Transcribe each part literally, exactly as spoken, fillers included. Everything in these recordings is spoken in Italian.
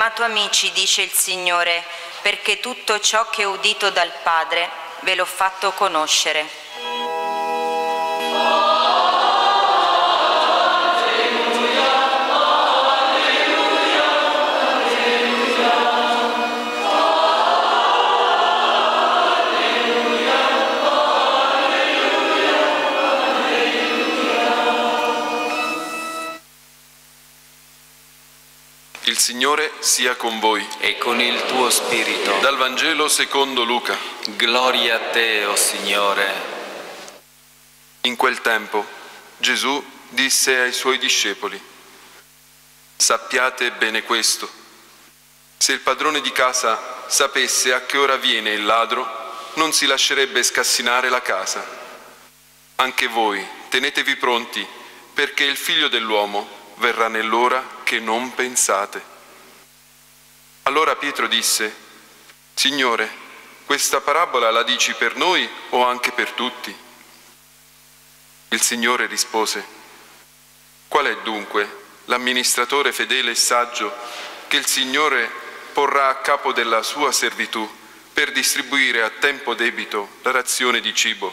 chiamato amici, dice il Signore, perché tutto ciò che ho udito dal Padre ve l'ho fatto conoscere. Il Signore sia con voi. E con il tuo spirito. Dal Vangelo secondo Luca. Gloria a te, o Signore. In quel tempo Gesù disse ai suoi discepoli: sappiate bene questo, se il padrone di casa sapesse a che ora viene il ladro, non si lascerebbe scassinare la casa. Anche voi tenetevi pronti, perché il Figlio dell'uomo verrà nell'ora che non pensate. Allora Pietro disse: Signore, questa parabola la dici per noi o anche per tutti? Il Signore rispose: qual è dunque l'amministratore fedele e saggio che il Signore porrà a capo della sua servitù per distribuire a tempo debito la razione di cibo?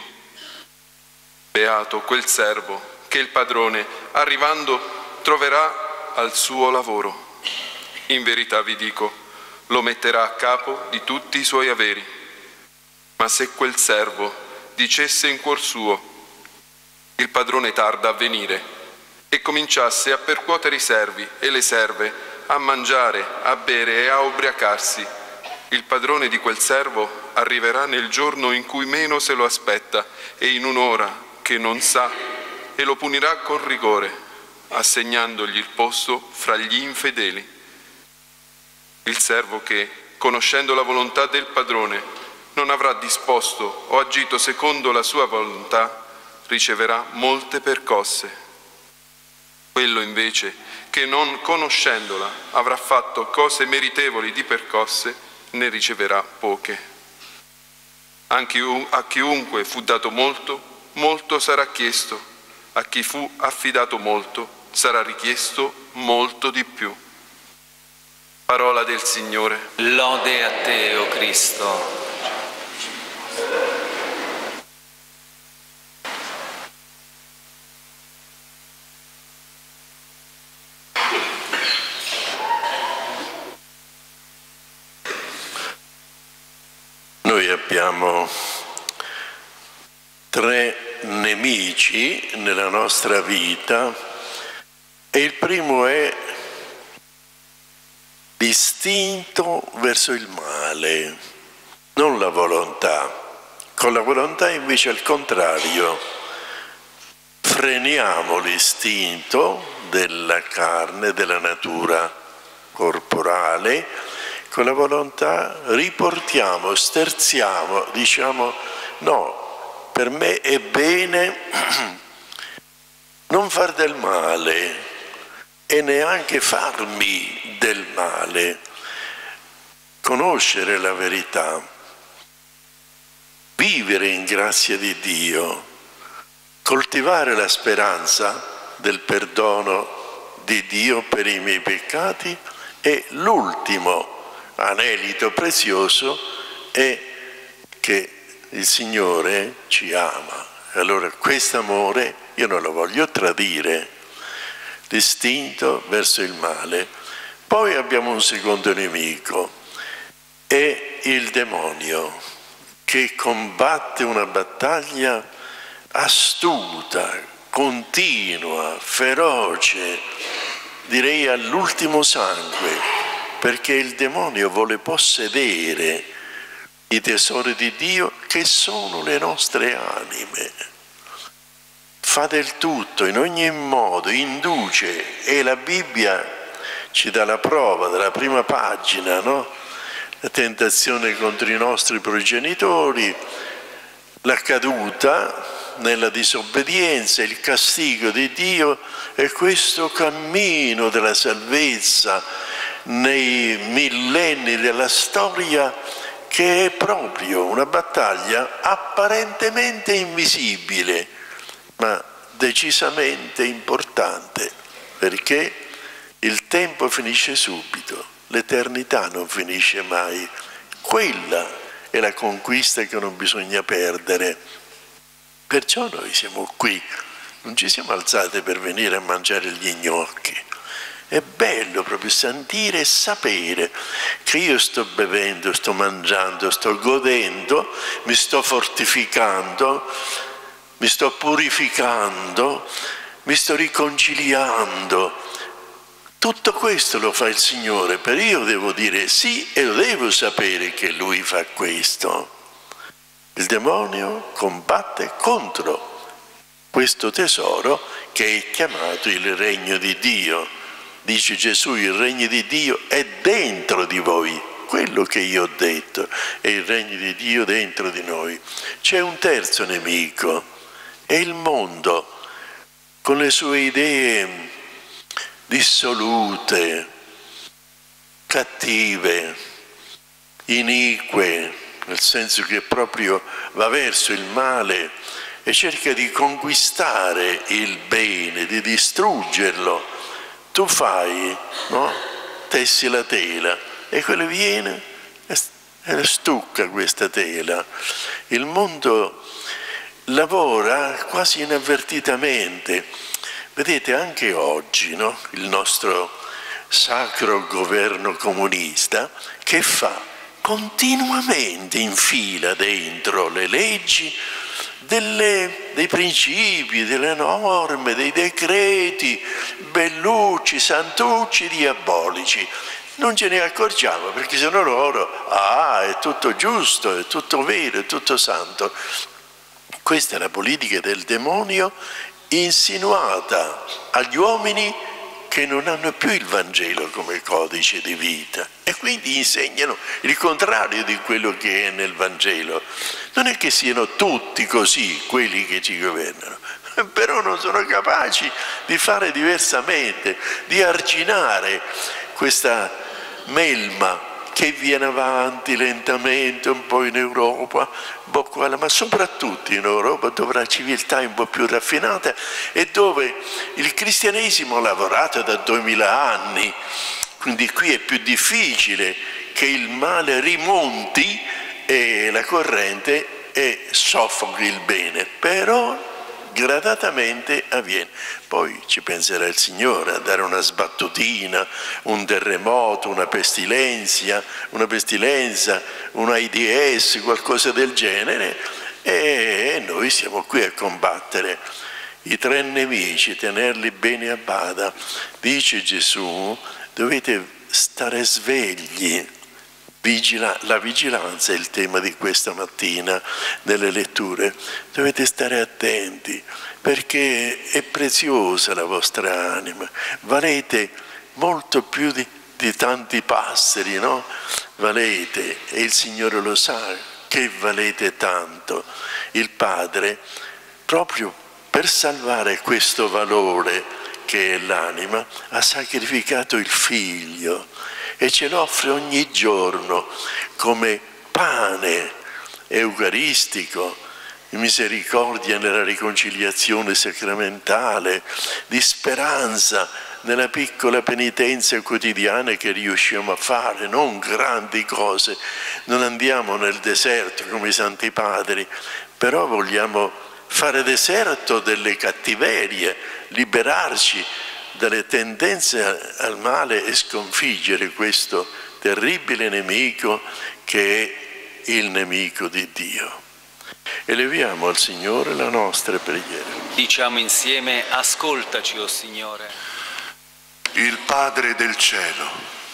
Beato quel servo che il padrone, arrivando, troverà al suo lavoro. In verità vi dico, lo metterà a capo di tutti i suoi averi. Ma se quel servo dicesse in cuor suo: il padrone tarda a venire, e cominciasse a percuotere i servi e le serve, a mangiare, a bere e a ubriacarsi, il padrone di quel servo arriverà nel giorno in cui meno se lo aspetta e in un'ora che non sa, e lo punirà con rigore, assegnandogli il posto fra gli infedeli. Il servo che, conoscendo la volontà del padrone, non avrà disposto o agito secondo la sua volontà, riceverà molte percosse. Quello invece che, non conoscendola, avrà fatto cose meritevoli di percosse, ne riceverà poche. Anche a chiunque fu dato molto, molto sarà chiesto; a chi fu affidato molto, sarà richiesto molto di più. Parola del Signore. Lode a te, o Cristo. Noi abbiamo tre nemici nella nostra vita, e il primo è l'istinto verso il male, non la volontà. Con la volontà invece al contrario, freniamo l'istinto della carne, della natura corporale. Con la volontà riportiamo, sterziamo, diciamo no, per me è bene non far del male e neanche farmi del male, conoscere la verità, vivere in grazia di Dio, coltivare la speranza del perdono di Dio per i miei peccati, e l'ultimo anelito prezioso è che il Signore ci ama. Allora questo amore io non lo voglio tradire, l'istinto verso il male. Poi abbiamo un secondo nemico, è il demonio, che combatte una battaglia astuta, continua, feroce, direi all'ultimo sangue, perché il demonio vuole possedere i tesori di Dio che sono le nostre anime. Fa del tutto, in ogni modo, induce, e la Bibbia ci dà la prova dalla prima pagina, no? La tentazione contro i nostri progenitori, la caduta nella disobbedienza, il castigo di Dio, e questo cammino della salvezza nei millenni della storia, che è proprio una battaglia apparentemente invisibile, ma decisamente importante, perché il tempo finisce subito. l'eternità non finisce mai. Quella è la conquista che non bisogna perdere. Perciò noi siamo qui, non ci siamo alzati per venire a mangiare gli gnocchi. È bello proprio sentire e sapere che io sto bevendo, sto mangiando, sto godendo, mi sto fortificando, mi sto purificando, mi sto riconciliando. Tutto questo lo fa il Signore, però io devo dire sì e lo devo sapere che Lui fa questo. Il demonio combatte contro questo tesoro che è chiamato il regno di Dio. Dice Gesù, il regno di Dio è dentro di voi. Quello che io ho detto è il regno di Dio dentro di noi. C'è un terzo nemico, è il mondo, con le sue idee dissolute, cattive, inique, nel senso che proprio va verso il male e cerca di conquistare il bene, di distruggerlo. Tu fai, no? Tessi la tela e quello viene e stucca questa tela. Il mondo lavora quasi inavvertitamente. Vedete, anche oggi, no? Il nostro sacro governo comunista che fa? Continuamente infila dentro le leggi delle, dei principi, delle norme, dei decreti bellucci, santucci, diabolici. Non ce ne accorgiamo perché sennò loro, ah, è tutto giusto, è tutto vero, è tutto santo. Questa è la politica del demonio insinuata agli uomini che non hanno più il Vangelo come codice di vita e quindi insegnano il contrario di quello che è nel Vangelo. Non è che siano tutti così quelli che ci governano, però non sono capaci di fare diversamente, di arginare questa melma che viene avanti lentamente un po' in Europa, un po' qua, ma soprattutto in Europa, dove la civiltà è un po' più raffinata e dove il cristianesimo ha lavorato da duemila anni, quindi qui è più difficile che il male rimonti e la corrente e soffochi il bene, però gradatamente avviene. Poi ci penserà il Signore a dare una sbattutina, un terremoto, una pestilenza, una pestilenza, un AIDS, qualcosa del genere, e noi siamo qui a combattere i tre nemici, tenerli bene a bada. Dice Gesù, dovete stare svegli. Vigila, la vigilanza è il tema di questa mattina nelle letture. Dovete stare attenti perché è preziosa la vostra anima. Valete molto più di, di tanti passeri, no? Valete, e il Signore lo sa che valete tanto. Il Padre, proprio per salvare questo valore che è l'anima, ha sacrificato il Figlio e ce lo offre ogni giorno come pane eucaristico, di misericordia nella riconciliazione sacramentale, di speranza nella piccola penitenza quotidiana che riusciamo a fare, non grandi cose. Non andiamo nel deserto come i Santi Padri, però vogliamo fare deserto delle cattiverie, liberarci dalle tendenze al male e sconfiggere questo terribile nemico che è il nemico di Dio. Eleviamo al Signore la nostra preghiera. Diciamo insieme, ascoltaci, o Signore. Il Padre del cielo,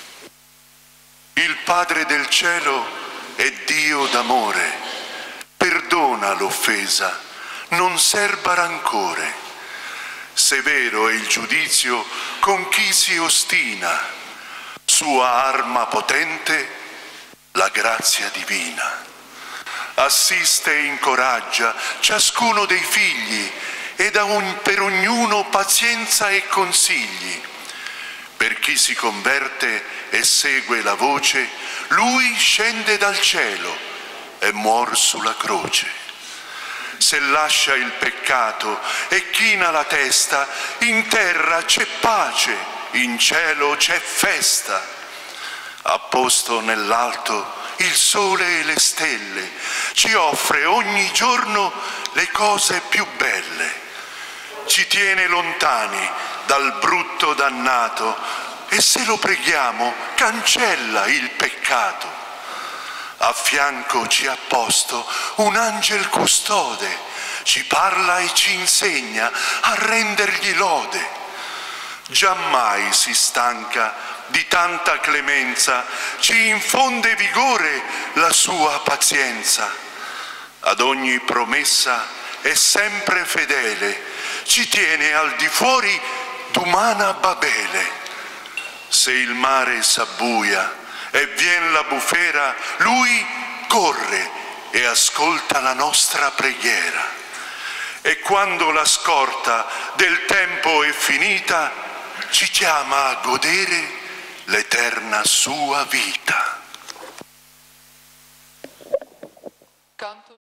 il Padre del cielo è Dio d'amore, perdona l'offesa, non serba rancore. Severo è il giudizio con chi si ostina, sua arma potente, la grazia divina. Assiste e incoraggia ciascuno dei figli e dà un, per ognuno pazienza e consigli. Per chi si converte e segue la voce, lui scende dal cielo e muor sulla croce. Se lascia il peccato e china la testa, in terra c'è pace, in cielo c'è festa. Ha posto nell'alto il sole e le stelle, ci offre ogni giorno le cose più belle. Ci tiene lontani dal brutto dannato e se lo preghiamo cancella il peccato. A fianco ci ha posto un angel custode, ci parla e ci insegna a rendergli lode. Giammai si stanca di tanta clemenza, ci infonde vigore la sua pazienza. Ad ogni promessa è sempre fedele, ci tiene al di fuori d'umana Babele. Se il mare s'abbuia e vien la bufera, lui corre e ascolta la nostra preghiera. E quando la scorta del tempo è finita, ci chiama a godere l'eterna sua vita.